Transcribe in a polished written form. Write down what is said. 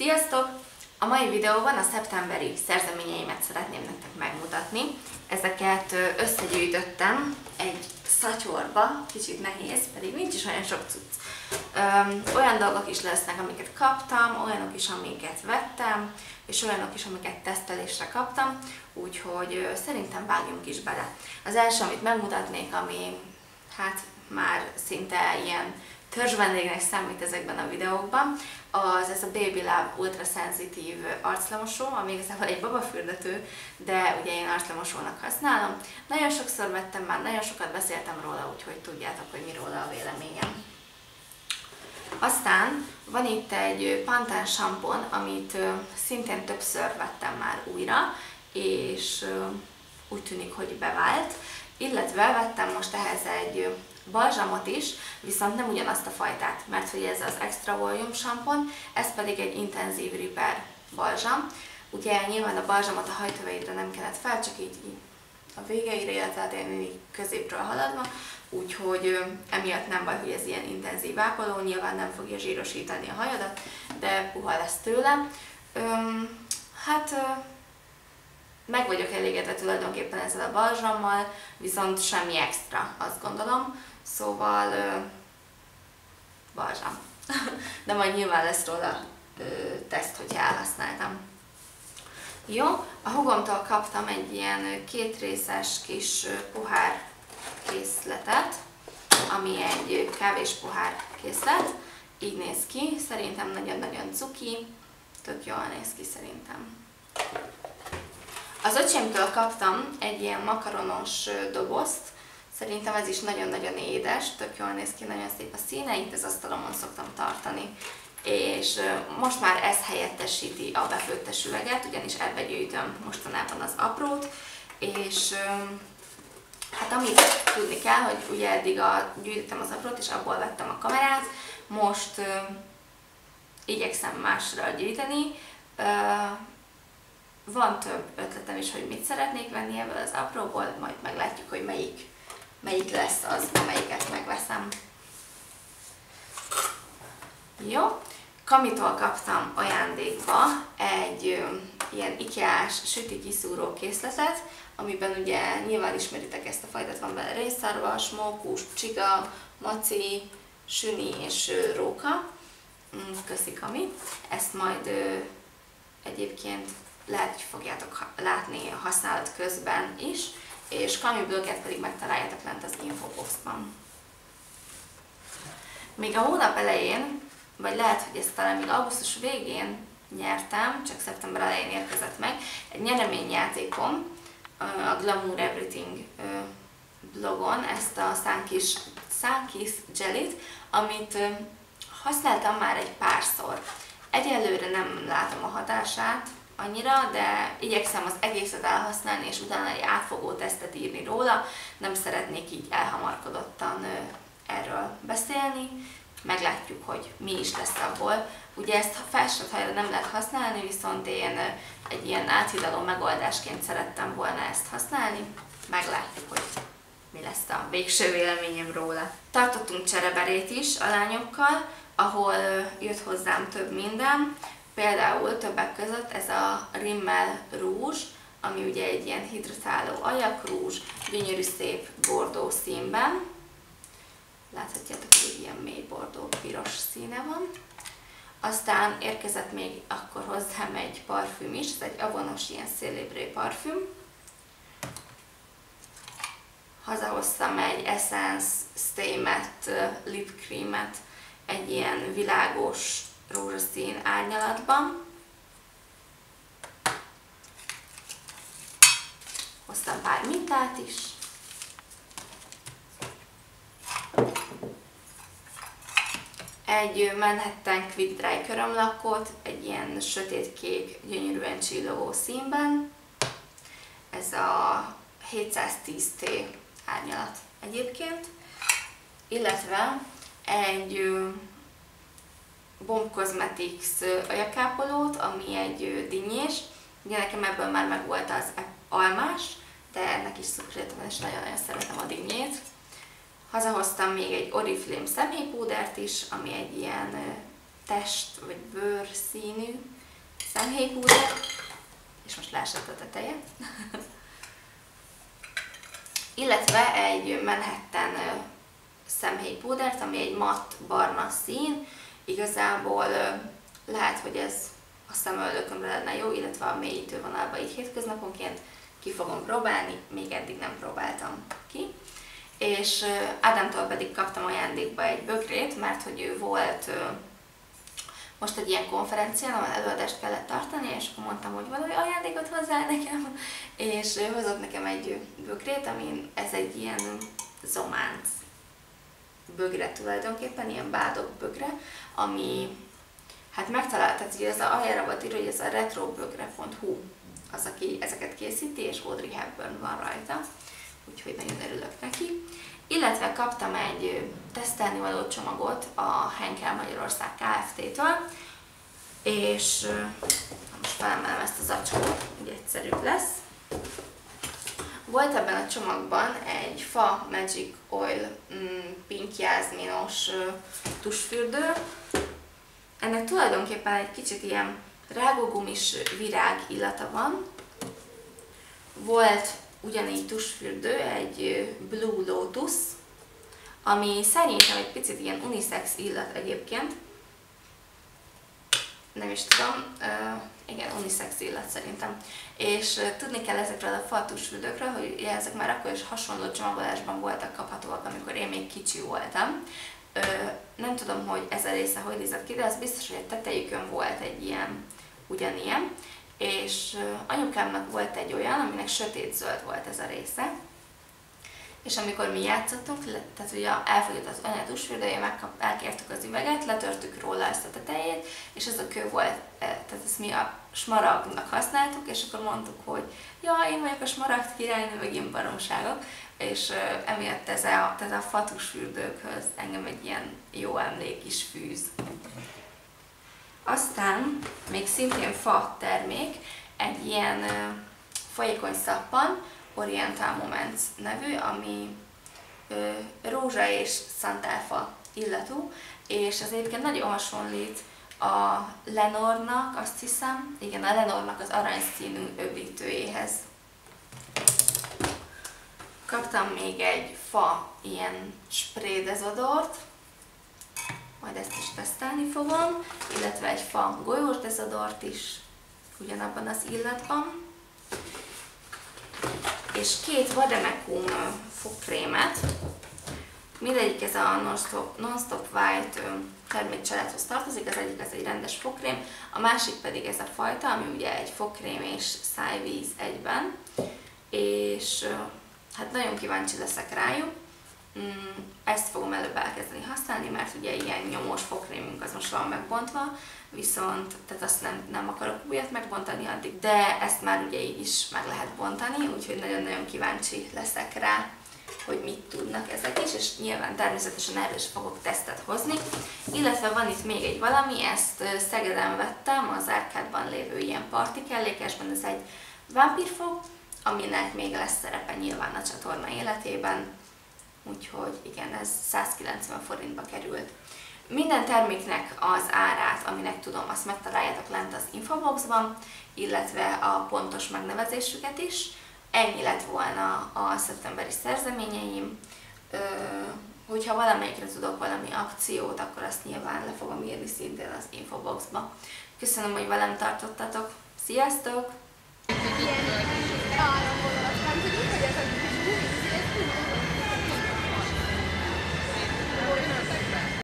Sziasztok! A mai videóban a szeptemberi szerzeményeimet szeretném nektek megmutatni. Ezeket összegyűjtöttem egy szatyorba, kicsit nehéz, pedig nincs is olyan sok cucc. Olyan dolgok is lesznek, amiket kaptam, olyanok is, amiket vettem, és olyanok is, amiket tesztelésre kaptam, úgyhogy szerintem vágjunk is bele. Az első, amit megmutatnék, ami hát már szinte ilyen törzsvendégnek számít ezekben a videókban, az ez a Baby Love Ultra Sensitive arclemosó, ami igazából egy babafürdető, de ugye én arclemosónak használom. Nagyon sokszor vettem már, nagyon sokat beszéltem róla, úgyhogy tudjátok, hogy mi róla a véleményem. Aztán van itt egy Pantene sampon, amit szintén többször vettem már újra, és úgy tűnik, hogy bevált. Illetve vettem most ehhez egy balzsamot is, viszont nem ugyanazt a fajtát, mert hogy ez az Extra Volume sampon, ez pedig egy intenzív repair balzsam. Ugye nyilván a balzsamot a hajtöveidre nem kellett fel, csak így a végeire, illetve így középről haladva, úgyhogy emiatt nem baj, hogy ez ilyen intenzív ápoló, nyilván nem fogja zsírosítani a hajadat, de puha lesz tőle. Meg vagyok elégedve tulajdonképpen ezzel a balzsammal, viszont semmi extra, azt gondolom. Szóval balzsam. De majd nyilván lesz róla teszt, hogyha elhasználtam. Jó, a húgomtól kaptam egy ilyen kétrészes kis pohár készletet, ami egy kávés pohár készlet. Így néz ki, szerintem nagyon-nagyon cuki, tök jól néz ki szerintem. Az öcsémtől kaptam egy ilyen makaronos dobozt, szerintem ez is nagyon-nagyon édes, tök jól néz ki, nagyon szép a színe, itt az asztalomon szoktam tartani, és most már ez helyettesíti a befőttes üveget, ugyanis ebbe gyűjtöm mostanában az aprót, és hát amit tudni kell, hogy ugye eddig gyűjtöttem az aprót, és abból vettem a kamerát, most igyekszem másra gyűjteni. Van több ötletem is, hogy mit szeretnék venni ebből az apróból, majd meglátjuk, hogy melyik lesz az, amelyiket megveszem. Jó, Kamitól kaptam ajándékba egy ilyen IKEA-s süti kiszúró készletet, amiben ugye nyilván ismeritek ezt a fajtát, van benne rénszarvas, mókus, csiga, maci, süni és róka. Köszi, Kami. Ezt majd egyébként lehet, hogy fogjátok látni a használat közben is, és Kami blogget pedig megtaláljátok lent az infoboxban. Még a hónap elején, vagy lehet, hogy ezt talán még augusztus végén nyertem, csak szeptember elején érkezett meg, egy nyereményjátékom a Glamour Everything blogon, ezt a Sunkiss Jellyt, amit használtam már egy párszor. Egyelőre nem látom a hatását annyira, de igyekszem az egészet elhasználni, és utána egy átfogó tesztet írni róla. Nem szeretnék így elhamarkodottan erről beszélni. Meglátjuk, hogy mi is lesz abból. Ugye ezt felsőhajra nem lehet használni, viszont én egy ilyen áthidaló megoldásként szerettem volna ezt használni. Meglátjuk, hogy mi lesz a végső véleményem róla. Tartottunk csereberét is a lányokkal, ahol jött hozzám több minden. Például többek között ez a Rimmel rúzs, ami ugye egy ilyen hidratáló ajakrúzs, gyönyörű szép bordó színben. Láthatjátok, hogy ilyen mély bordó piros színe van. Aztán érkezett még akkor hozzám egy parfüm is, ez egy Avonos ilyen Célébré parfüm. Hazahoztam egy Essence Stay Matte Lip Creamet, egy ilyen világos rózsaszín árnyalatban. Hoztam pár mintát is. Egy Manhattan Quick Dry körömlakot, egy ilyen sötétkék, gyönyörűen csillogó színben. Ez a 710T árnyalat egyébként. Illetve egy Bomb Cosmetics ajakápolót, ami egy dinnyés. Ugye nekem ebből már megvolt az almás, de ennek is szükségem van, és nagyon-nagyon szeretem a dinnyét. Hazahoztam még egy Oriflame szemhéjpúdert is, ami egy ilyen test vagy bőr színű szemhéjpúder, és most leesett a teteje. Illetve egy Manhattan szemhéjpúdert, ami egy matt barna szín. Igazából lehet, hogy ez a szemöldökömre lenne jó, illetve a mélyítővonalba így hétköznaponként ki fogom próbálni, még eddig nem próbáltam ki. És Ádámtól pedig kaptam ajándékba egy bögrét, mert hogy ő volt most egy ilyen konferencián, ahol előadást kellett tartani, és akkor mondtam, hogy valami ajándékot hozzá nekem, és hozott nekem egy bögrét, ami ez egy ilyen zománc bögre tulajdonképpen, ilyen bádog bögre, ami hát megtalált, tehát ez a aljára volt írva, hogy ez a retrobögre.hu az, aki ezeket készíti, és Audrey Hepburn van rajta, úgyhogy nagyon örülök neki. Illetve kaptam egy tesztelnivaló csomagot a Henkel Magyarország Kft-től, és most felemelem ezt az zacskót, hogy egyszerűbb lesz. Volt ebben a csomagban egy Fa Magic Oil pink jázminos tusfürdő. Ennek tulajdonképpen egy kicsit ilyen rágógumis virág illata van. Volt ugyanígy tusfürdő, egy Blue Lotus, ami szerintem egy picit ilyen unisex illat egyébként. Nem is tudom, igen, unisex illat szerintem. És tudni kell ezekről a fa tusfürdőkről, hogy ezek már akkor is hasonló csomagolásban voltak kaphatóak, amikor én még kicsi voltam. Nem tudom, hogy ez a része hogy nézett ki, de az biztos, hogy a tetejükön volt egy ilyen, ugyanilyen. És anyukámnak volt egy olyan, aminek sötétzöld volt ez a része. És amikor mi játszottunk, tehát ugye elfogyott az anya tusfürdője, elkértük az üveget, letörtük róla ezt a tetejét, és ez a kő volt, tehát ezt mi a smaragdnak használtuk, és akkor mondtuk, hogy ja, én vagyok a smaragd királynő, meg ilyen baromságok, és emiatt ez a fa tusfürdőkhöz engem egy ilyen jó emlék is fűz. Aztán még szintén fa termék, egy ilyen folyékony szappan, Oriental Moments nevű, ami rózsa és szantáfa illatú, és ez egyébként nagyon hasonlít a Lenornak, azt hiszem, igen, a Lenornak az aranyszínű öblítőjéhez. Kaptam még egy fa ilyen spray dezodort, majd ezt is tesztelni fogom, illetve egy fa golyós dezodort is ugyanabban az illatban, és két Vademecum fogkrémet, mindegyik ez a Non-Stop White termékcsaládhoz tartozik, az egyik az egy rendes fogkrém, a másik pedig ez a fajta, ami ugye egy fogkrém és szájvíz egyben, és hát nagyon kíváncsi leszek rájuk. Ezt fogom előbb elkezdeni használni, mert ugye ilyen nyomós fogkrémünk az most van megbontva, viszont tehát azt nem akarok újat megbontani addig, de ezt már ugye így is meg lehet bontani, úgyhogy nagyon-nagyon kíváncsi leszek rá, hogy mit tudnak ezek is, és nyilván természetesen erről is fogok tesztet hozni. Illetve van itt még egy valami, ezt Szegeden vettem, az Árkádban lévő ilyen partikellékesben, ez egy vámpírfog, aminek még lesz szerepe nyilván a csatorna életében, úgyhogy igen, ez 190 forintba került. Minden terméknek az árát, aminek tudom, azt megtaláljátok lent az infoboxban, illetve a pontos megnevezésüket is. Ennyi lett volna a szeptemberi szerzeményeim. Hogyha valamelyikre tudok valami akciót, akkor azt nyilván le fogom írni szintén az infoboxba. Köszönöm, hogy velem tartottatok. Sziasztok!